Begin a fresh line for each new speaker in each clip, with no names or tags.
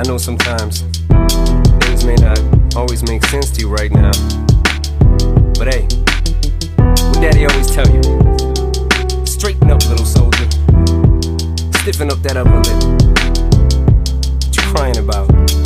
I know sometimes things may not always make sense to you right now, but hey, what Daddy always tell you: straighten up, little soldier. Stiffen up that upper lip. What you crying about?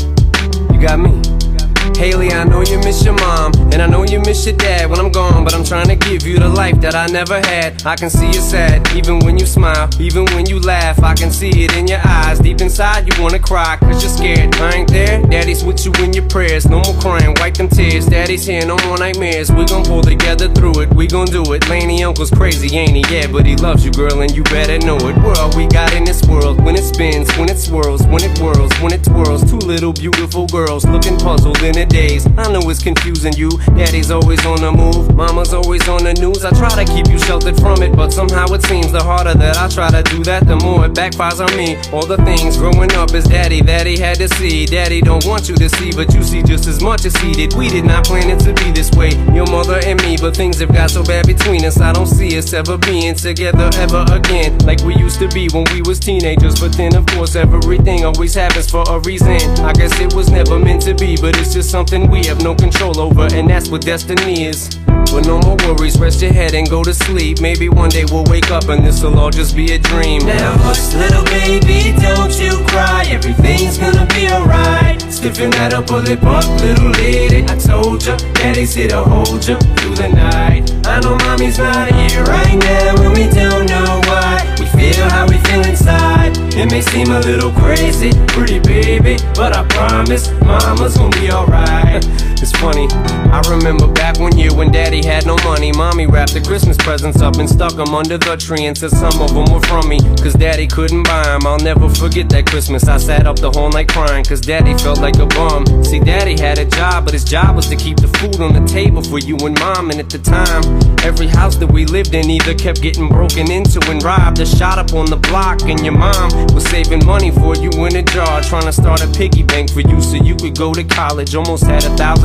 You got me. Haley, I know you miss your mom, and I know you miss your dad when I'm gone, but I'm trying to give you the life that I never had. I can see you sad, even when you smile, even when you laugh. I can see it in your eyes, deep inside you wanna cry, cause you're scared. I ain't there, Daddy's with you in your prayers. No more crying, wipe them tears. Daddy's here, no more nightmares. We gon' pull together through it, we gon' do it. Laney uncle's crazy, ain't he? Yeah, but he loves you, girl, and you better know it. We're all we got in this world, when it spins, when it swirls, when it whirls, when it twirls. Two little beautiful girls looking puzzled in a daze. I know it's confusing you. Daddy's always on the move, mama's always on the news. I try to keep you sheltered from it, but somehow it seems the harder that I try to do that, the more it backfires on me. All the things growing up as daddy that he had to see, Daddy don't want you to see, but you see just as much as he did. We did not plan it to be this way, your mother and me, but things have got so bad between us. I don't see us ever being together ever again, like we used to be when we was teenagers. But then of course everything always happens for a reason. I guess it was never meant to be, but it's just something we have no control over, and that's what destiny is. But no more worries, rest your head and go to sleep. Maybe one day we'll wake up and this'll all just be a dream.
Now hush, little baby, don't you cry. Everything's gonna be alright. Stiffen that upper lip up, little lady. I told ya, Daddy's here to hold ya through the night. I know mommy's not here right now, and we don't know why. We feel how we feel inside. It may seem a little crazy, pretty baby, but I promise mama's gonna be alright.
It's funny, I remember back one year when Daddy had no money. Mommy wrapped the Christmas presents up and stuck them under the tree, and said some of them were from me, cause Daddy couldn't buy them. I'll never forget that Christmas. I sat up the whole night crying, cause Daddy felt like a bum. See, Daddy had a job, but his job was to keep the food on the table for you and Mom. And at the time, every house that we lived in either kept getting broken into and robbed or shot up on the block. And your mom was saving money for you in a jar, trying to start a piggy bank for you so you could go to college. Almost had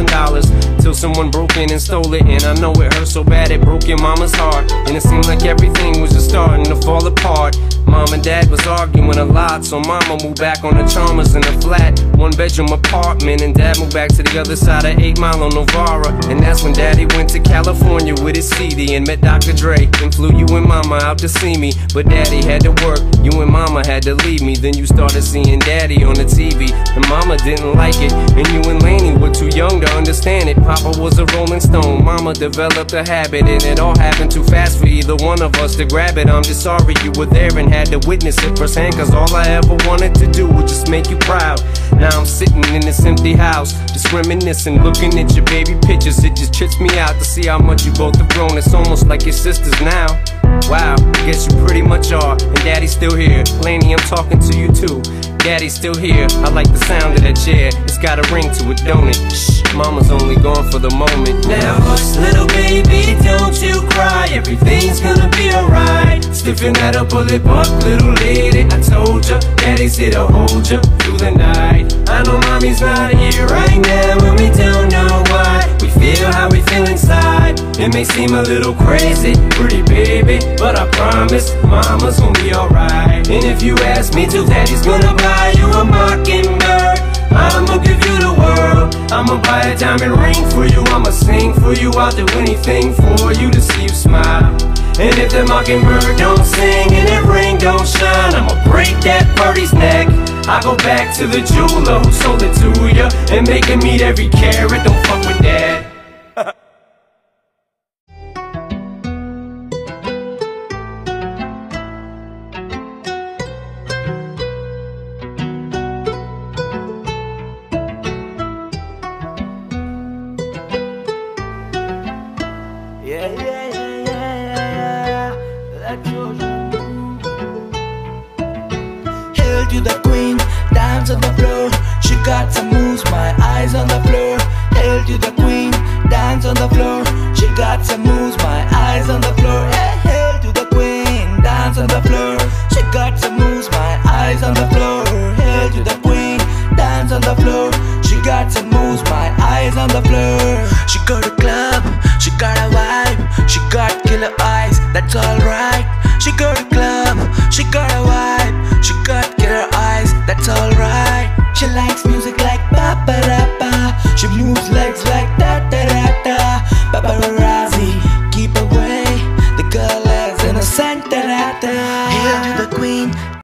$1,000 till someone broke in and stole it. And I know it hurt so bad it broke your mama's heart, and it seemed like everything was just starting to fall apart. Mom and Dad was arguing a lot, so Mama moved back on the Chalmers in a flat 1-bedroom apartment, and Dad moved back to the other side of 8 Mile on Novara. And that's when Daddy went to California with his CD and met Dr. Dre, and flew you and Mama out to see me. But Daddy had to work, you and Mama had to leave me. Then you started seeing Daddy on the TV, and Mama didn't like it, and you and Laney were too young to understand it. Papa was a Rolling Stone, Mama developed a habit, and it all happened too fast for either one of us to grab it. I'm just sorry you were there and had to witness it firsthand, cause all I ever wanted to do was just make you proud. Now I'm sitting in this empty house, just reminiscing, looking at your baby pictures. It just trips me out to see how much you both have grown. It's almost like your sisters now. Wow, I guess you pretty much are. And Daddy's still here. Laney, I'm talking to you too. Daddy's still here. I like the sound of that chair. It's got a ring to it, don't it? Shh, Mama's only gone for the moment.
Now hush, little baby, don't you cry. Everything's gonna be alright. Stiffen that upper lip up, little lady. I told ya, Daddy's here to hold ya through the night. I know mommy's not here right now, and we don't know why. We feel how we feel inside. It may seem a little crazy, pretty baby, but I promise mama's gonna be alright. And if you ask me to, Daddy's gonna buy you a Mockingbird. I'ma give you the world. I'ma buy a diamond ring for you. I'ma sing for you. I'll do anything for you to see you smile. And if the Mockingbird don't sing and that ring don't shine, I'ma break that birdie's neck. I go back to the jeweler who sold it to ya, and make him eat every carat. Don't fuck with that.
Hail to the queen, dance on the floor. She got some moves, my eyes on the floor. Hail to the queen, dance on the floor. She got some moves, my eyes on the floor. Hey, hail to the queen, dance on the floor. She got some moves, my eyes on the floor. Hail to the queen, dance on the floor. She got some moves, my eyes on the floor. She got a club, she got a vibe. She got killer eyes, that's alright. She got a club, she got a vibe. She got killer eyes, that's alright. She likes Santa Rata. Hail to the queen.